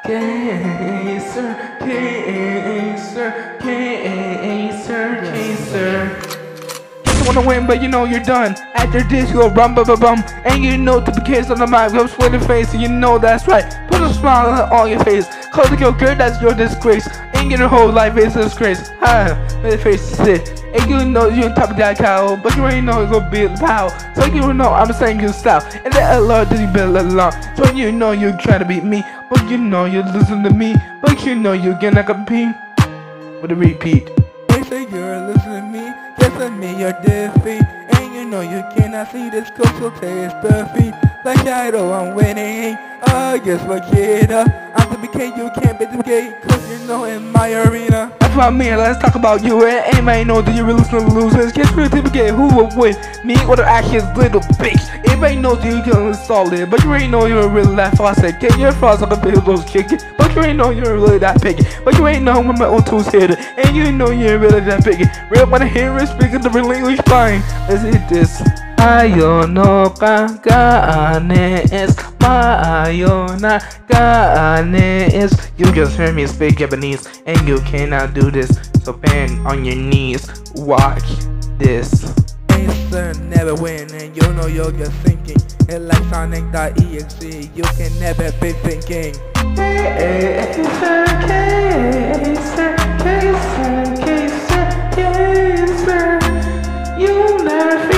Cancer, cancer, cancer, cancer. You wanna win, but you know you're done. After this, you'll bum bum bum bum. And you know TBK's on the mic, go sweaty face, and you know that's right. Put a smile on your face. Cause your girl, that's your disgrace. And your whole life is a disgrace. My face is it. And you know you're on top of that cow, but you already know it's gonna be a pow. So you know I'm saying you stop. And that alert that you build along. So you know you're trying to beat me, but you know you listen to me. But you know you're gonna compete with a repeat. They say you're listening to me, just admit your defeat. And you know you cannot see this coach, so taste the feet. Like Shadow, I'm winning. Guess what, kid? I'm TBK, you can't beat the gate, cause you know in my arena. That's what I mean, let's talk about you. And anybody know that you're really listening to losers. Guess who TBK, who will win? Me or the actions, little bitch. Everybody knows you can install it, but you ain't know you're really that faucet. Get your faucet like a big those chicken, but you ain't know you're really that picky. But you ain't know when my own tools hit it, and you know you're really that picky. Real when I hear it speaking the real English fine. Let's hit this. Ayaw no kakanes, maayo na kaanes. You just heard me speak Japanese, and you cannot do this. So bend on your knees, watch this. Sir, never win, and you know you're just thinking. It's like Sonic.exe, you can never be thinking. Cancer, cancer, cancer, cancer, cancer. You never